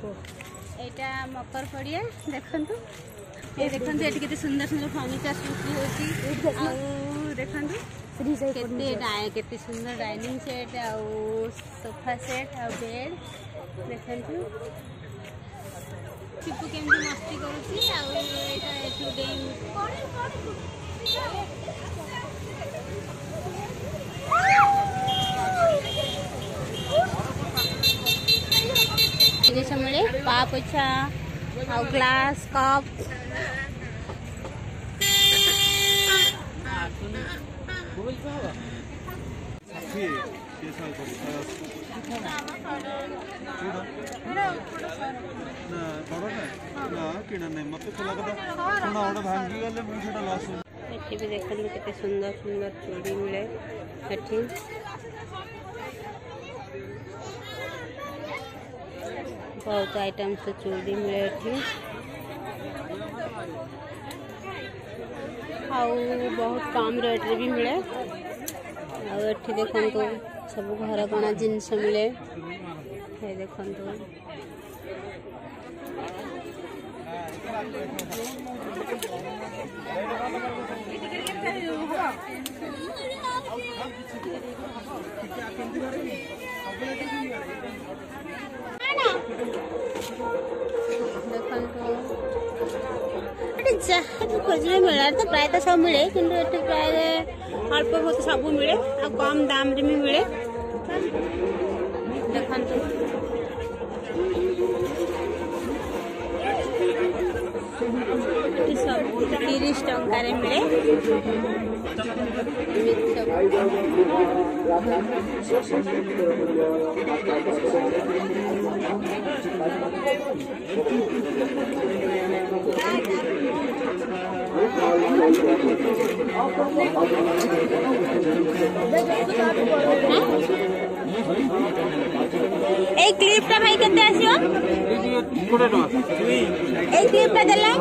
एटा मकर पड़िया देखंतु ये देखंतु एटी केते सुंदर सुंदर फर्नीचर सृष्टि होची देखंतु केते सुंदर डाइनिंग सेट आ सोफा सेट आ बेड देखंतु चिपु केमती मस्ती करूची आ एटा एठी गेम समय पा पोछा आ ग्लास कप भी देखते केते सुंदर सुंदर चूड़ी मिले बहुत आइटम से चूड़ी मिले बहुत कम रेट रे भी मिले आठी देखो सब घर गणा जिनस मिले देखो जहाँ भी खोजे मिला तो प्राय तो सब मिले कि प्राय अल्प बहुत सब मिले आ कम दाम रे भी मिले देखंतु सब 30 टंका रे मिले एक क्लिप टा भाई केते आसियो 20 टका एक क्लिप टा देला